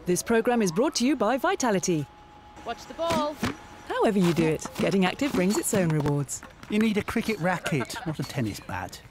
This programme is brought to you by Vitality. Watch the ball. However you do it, getting active brings its own rewards. You need a cricket racket, not a tennis bat.